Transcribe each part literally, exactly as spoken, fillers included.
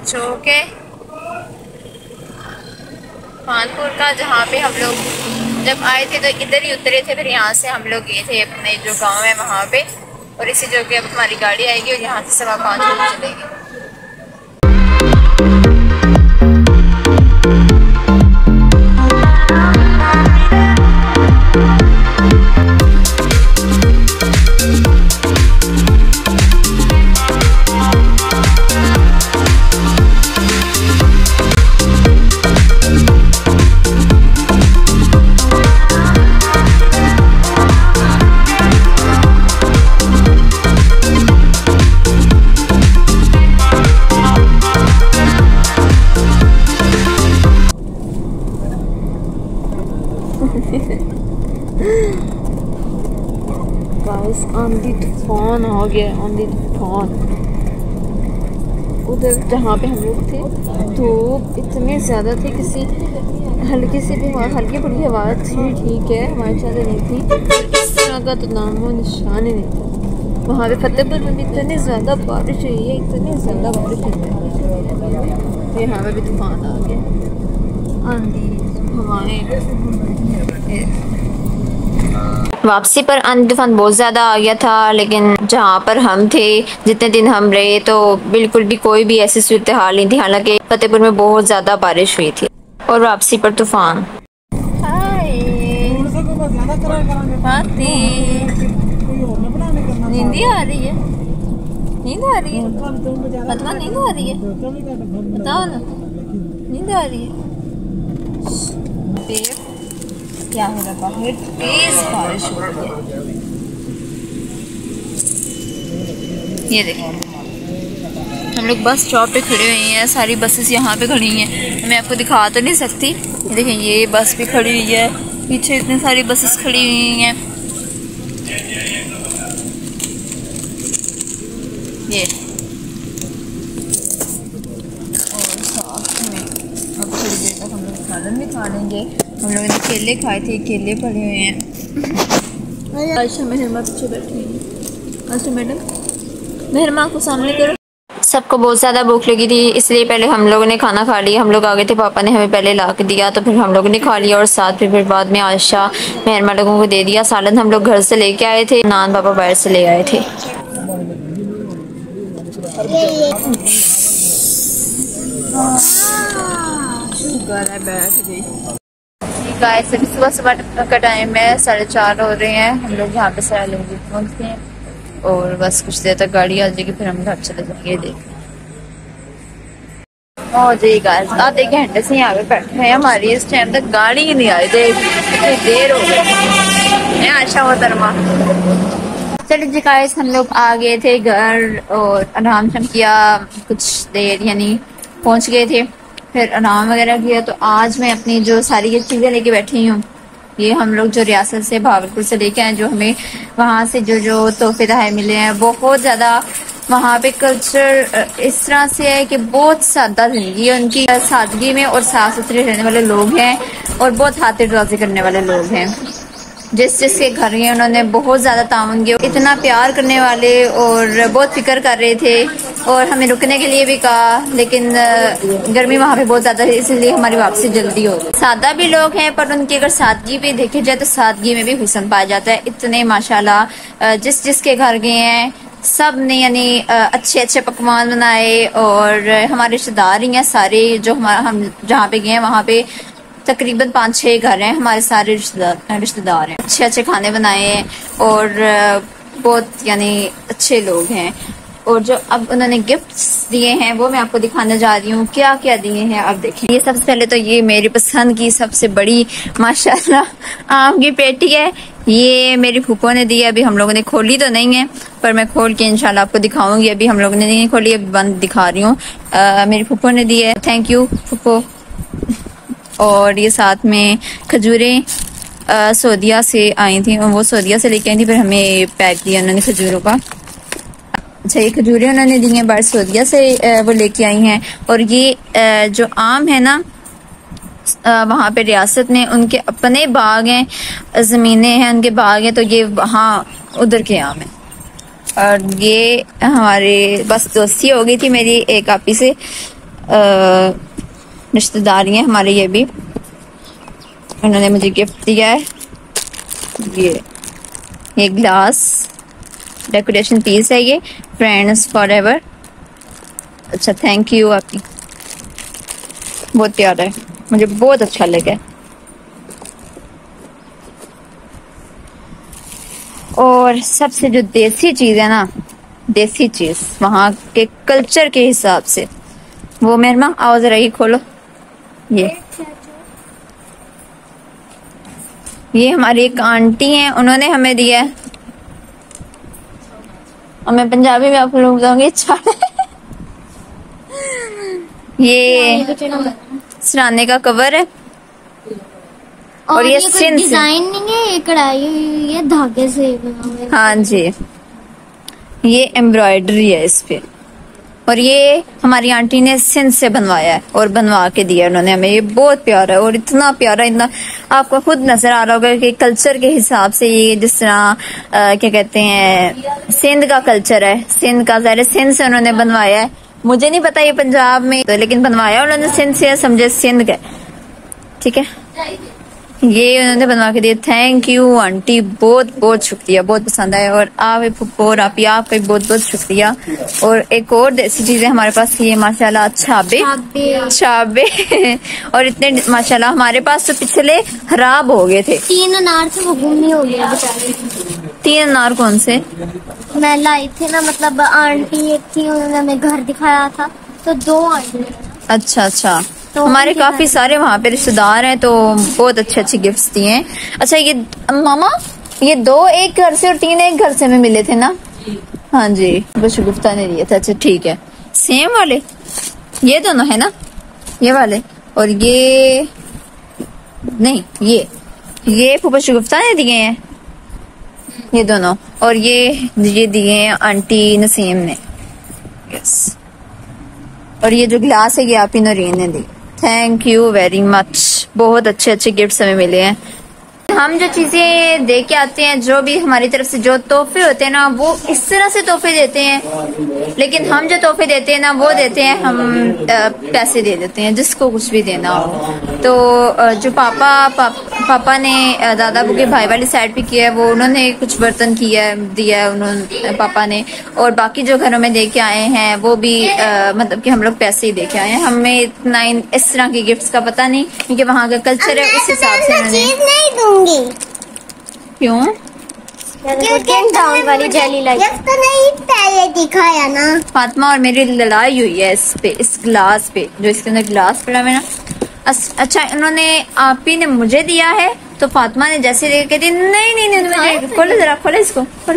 चौक है कानपुर का, जहाँ पे हम लोग जब आए थे तो इधर ही उतरे थे, फिर यहाँ से हम लोग गए थे अपने जो गांव है वहाँ पे, और इसी जगह अब हमारी गाड़ी आएगी और यहाँ से सवा पाँच बजे चलेगी। गाइस आंधी तूफान आ गया, आंधी तूफान। उधर जहाँ पे हम लोग थे धूप इतने ज़्यादा थे, किसी हल्की सी भी हवा, हल्की फुल्की हवा थी ठीक है, हमारी ज़्यादा नहीं थी, इस तरह का तो नामो निशान ही नहीं था। वहाँ पे फतेहपुर में भी इतनी ज़्यादा बारिश हुई है, इतनी ज़्यादा बारिश हुई है, यहाँ पे भी तूफान आ गया, आंधी हवाएं। वापसी पर आंधी तूफान बहुत ज़्यादा आ गया था, लेकिन जहाँ पर हम थे जितने दिन हम रहे तो बिल्कुल भी कोई भी ऐसी सूरत हाल नहीं थी, हालांकि फतेहपुर में बहुत ज़्यादा बारिश हुई थी। और वापसी पर तूफान। नींद आ रही है, नींद आ रही है, फतवा नींद आ रही है, बताओ ना, नींद आ रही है। क्या हो रहा है, तेज बारिश हो रही है। ये देखिए हम लोग बस स्टॉप पे खड़े हुए हैं, सारी बसेस यहाँ पे खड़ी हैं, मैं आपको दिखा तो नहीं सकती। ये देखिए ये बस भी खड़ी हुई है, पीछे इतनी सारी बसेस खड़ी हुई हैं। ये और साथ में अब थोड़ी देर तक हम लोग सालन भी खा लेंगे। हम लोगों ने केले खाए थे, केले पड़े हुए हैं। आयशा मेहरमा पीछे बैठी है। अच्छा मैडम, मेहरमा को सामने करो। सबको बहुत ज़्यादा भूख लगी थी, इसलिए पहले हम लोगों ने खाना खा लिया। हम लोग आ गए थे, पापा ने हमें पहले ला के दिया तो फिर हम लोगों ने खा लिया, और साथ में फिर बाद में आयशा मेहरमा लोगों को दे दिया। सालन हम लोग घर से लेके आए थे, नान पापा बाहर से ले आए थे। गाइस अभी सुबह सुबह का टाइम है, साढ़े चार हो रहे हैं। हम लोग यहाँ पे सारे लोग पहुँचते हैं और बस कुछ देर तक गाड़ी आ जाएगी, फिर हम घर चले जाएंगे। देख ओ जी गाइस आधे घंटे से यहाँ पे बैठे हैं, हमारी इस टाइम तक गाड़ी ही नहीं आई, देख कितनी देर हो गई। आशा मोहतरमा चलिए जी गाइस हम लोग आ गए थे घर और आराम किया कुछ देर, यानी पहुँच गए थे, फिर आराम वगैरह किया। तो आज मैं अपनी जो सारी ये चीज़ें लेके बैठी हूँ, ये हम लोग जो रियासत से भागलपुर से लेके आए, जो हमें वहाँ से जो जो तोहफे तोहफे मिले हैं, बहुत ज़्यादा वहाँ पे कल्चर इस तरह से है कि बहुत सादा जिंदगी है उनकी, सादगी में और साफ सुथरे रहने वाले लोग हैं और बहुत खातिरदारी करने वाले लोग हैं। जिस जिसके घर गए उन्होंने बहुत ज़्यादा ताउन किया, इतना प्यार करने वाले और बहुत फिक्र कर रहे थे, और हमें रुकने के लिए भी कहा, लेकिन गर्मी वहाँ पे बहुत ज़्यादा है, इसलिए हमारी वापसी जल्दी हो गई। सादा भी लोग हैं पर उनकी अगर सादगी भी देखी जाए तो सादगी में भी हुस्न पाया जाता है। इतने माशाल्लाह जिस जिसके घर गए हैं सब ने यानी अच्छे अच्छे पकवान बनाए, और हमारे रिश्तेदार ही हैं सारे, जो हमारा हम जहाँ पे गए हैं वहाँ पे तकरीबन पाँच छः घर हैं, हमारे सारे रिश्तेदार रिश्तेदार हैं, अच्छे अच्छे खाने बनाए हैं और बहुत यानी अच्छे लोग हैं। और जो अब उन्होंने गिफ्ट्स दिए हैं वो मैं आपको दिखाने जा रही हूँ, क्या क्या दिए हैं आप देखें। ये सबसे पहले तो ये मेरी पसंद की सबसे बड़ी माशाल्लाह आम की पेटी है, ये मेरी फूफो ने दी है। अभी हम लोगों ने खोली तो नहीं है, पर मैं खोल के इंशाल्लाह आपको दिखाऊंगी। अभी हम लोगों ने नहीं खोली, अभी बंद दिखा रही हूँ। मेरी फूफो ने दी है, थैंक यू फूफो। और ये साथ में खजूरें सऊदीया से आई थी, वो सऊदीया से लेके आई थी, फिर हमें पैक दिया उन्होंने खजूरों का। अच्छा ये खजूरें उन्होंने दी हैं बाहर सऊदीया से, वो लेके आई हैं। और ये जो आम है ना वहाँ पे रियासत में उनके अपने बाग हैं, ज़मीनें हैं, उनके बाग हैं, तो ये वहाँ उधर के आम हैं। और ये हमारे बस दोस्ती हो गई थी मेरी एक आपी से, रिश्तेदारी है हमारे, ये भी उन्होंने मुझे गिफ्ट दिया है। ये ये ग्लास डेकोरेशन पीस है, ये फ्रेंड्स फॉर एवर। अच्छा थैंक यू आपकी, बहुत प्यारा है, मुझे बहुत अच्छा लगा। और सबसे जो देसी चीज है ना, देसी चीज वहाँ के कल्चर के हिसाब से, वो मेरे माँ आओ जरा ये खोलो। ये ये हमारी एक आंटी हैं, उन्होंने हमें दिया है। और मैं पंजाबी में आप लोग बताऊंगी। अच्छा ये सराने का कवर है। और, और ये, ये सिंध डिजाइन नहीं है, ये कढ़ाई हुई है धागे से बना हुआ है। हाँ जी, ये एम्ब्रॉयडरी है इस पे। और ये हमारी आंटी ने सिंध से बनवाया है और बनवा के दिया उन्होंने हमें। ये बहुत प्यारा है और इतना प्यारा, इतना आपको खुद नजर आ रहा होगा कि कल्चर के हिसाब से ये जिस तरह क्या कहते हैं सिंध का कल्चर है, सिंध का ज़ाहिर सिंध से उन्होंने बनवाया है। मुझे नहीं पता ये पंजाब में तो, लेकिन बनवाया उन्होंने सिंध से, समझे सिंध का। ठीक है, ये उन्होंने बनवा के दिया। थैंक यू आंटी, बहुत बहुत शुक्रिया, बहुत पसंद आया। और आप फुप्पो और आप आपका भी बहुत बहुत शुक्रिया। और एक और देसी चीज है हमारे पास, ये माशाल्लाह छाबे छाबे और इतने माशाल्लाह हमारे पास तो पिछले खराब हो गए थे। तीन अनार थे वो गुम ही हो गया बेचारे। तीन अनार कौन से? मैं लाई थी ना, मतलब आंटी एक थी, उन्होंने हमें घर दिखाया था तो दो आंटी। अच्छा अच्छा, तो हमारे काफी सारे वहाँ पे रिश्तेदार हैं तो बहुत अच्छे अच्छे गिफ्ट्स दिए हैं। अच्छा ये मामा, ये दो एक घर से और तीन एक घर से में मिले थे ना? हाँ जी, बस गुफ्ता ने दिए थे। अच्छा ठीक है, सेम वाले ये दोनों है ना, ये वाले। और ये नहीं, ये ये फूफा गुफ्ता ने दिए हैं ये दोनों। और ये ये दिए हैं आंटी नसीम ने। यस, और ये जो ग्लास है ये आप ही नरीन ने दी। थैंक यू वेरी मच, बहुत अच्छे अच्छे गिफ्ट्स हमें मिले हैं। हम जो चीजें दे के आते हैं, जो भी हमारी तरफ से जो तोहफे होते हैं ना, वो इस तरह से तोहफे देते हैं। लेकिन हम जो तोहफे देते हैं ना, वो देते हैं हम आ, पैसे दे देते हैं जिसको कुछ भी देना हो। तो आ, जो पापा पा, पापा ने दादा बू के भाई वाली साइड पे किया है, वो उन्होंने कुछ बर्तन किया है, दिया है उन्होंने पापा ने। और बाकी जो घरों में दे के आए हैं वो भी आ, मतलब कि हम लोग पैसे ही दे के आए हैं। हमें इतना इस तरह के गिफ्ट्स का पता नहीं, क्योंकि वहाँ का कल्चर है, उस हिसाब से उन्होंने। क्यों? क्योंकि वाली जेली लाई तो नहीं पहले दिखाया ना। फातिमा और मेरी लड़ाई हुई है इस पे, इस ग्लास पे, जो इसके अंदर ग्लास पड़ा है ना। अच्छा, उन्होंने आप ही ने मुझे दिया है तो फातिमा ने जैसे देख कहती नहीं नहीं नहीं मुझे खोले, जरा खोले इसको, खोले।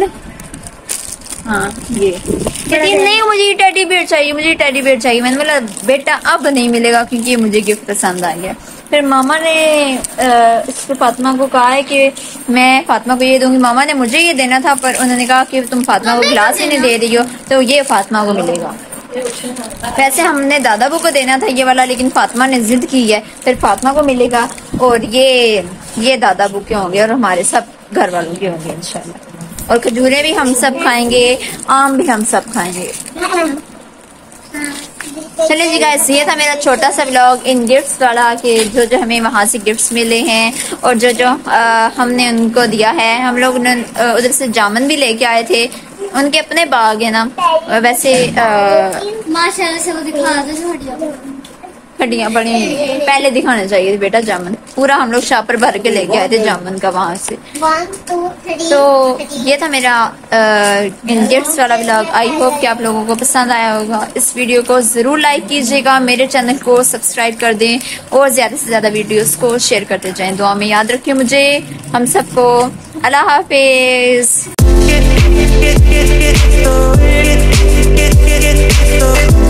हाँ ये कहती नहीं मुझे टेडी बियर चाहिए, मुझे टेडी बियर चाहिए। मैंने बोला बेटा अब नहीं मिलेगा क्योंकि ये मुझे गिफ्ट पसंद आ गया। फिर मामा ने इसको फातिमा को कहा है कि मैं फातिमा को ये दूंगी। मामा ने मुझे ये देना था पर उन्होंने कहा कि तुम फातिमा को गिलास ही नहीं दे रही हो तो ये फातिमा को मिलेगा। वैसे हमने दादा बू को देना था ये वाला, लेकिन फातिमा ने जिद की है, फिर फातिमा को मिलेगा। और ये ये दादा बू के होंगे और हमारे सब घर वालों के होंगे इंशाल्लाह। और खजूरें भी हम सब खाएंगे, आम भी हम सब खाएंगे। चलिए जी गाइस, ये था मेरा छोटा सा व्लॉग इन गिफ्ट्स वाला, कि जो जो हमें वहाँ से गिफ्ट्स मिले हैं और जो जो आ, हमने उनको दिया है। हम लोग उधर से जामुन भी लेके आए थे, उनके अपने बाग है ना। वैसे माशाल्लाह से वो दिखा दो, हड्डियाँ बड़ी पहले दिखाना चाहिए बेटा। जामुन पूरा हम लोग शापर भर के लेके आए थे जामुन का वहां से। तो ये था मेरा इन गिफ्ट्स वाला व्लॉग। आई होप कि आप लोगों को पसंद आया होगा। इस वीडियो को जरूर लाइक कीजिएगा, मेरे चैनल को सब्सक्राइब कर दें और ज्यादा से ज्यादा वीडियोस को शेयर करते जाएं। दुआ में याद रखिए मुझे, हम सबको। अल्लाह हाफिज।